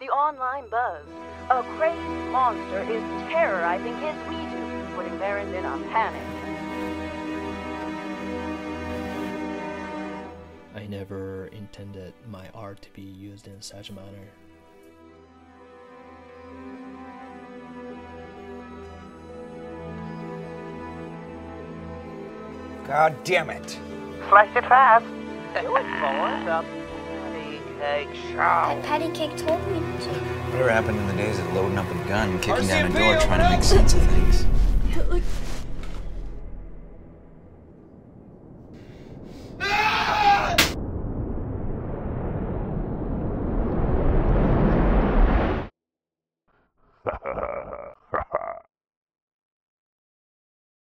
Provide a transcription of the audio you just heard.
the online buzz. A crazed monster is terrorizing his WeeTube, putting parents in a panic. I never intended my art to be used in such a manner. God damn it. Slice it fast. Do it for the PattyCake show. PattyCake told me to. Whatever happened in the days of loading up a gun, kicking down a door, trying to make sense of things? Look.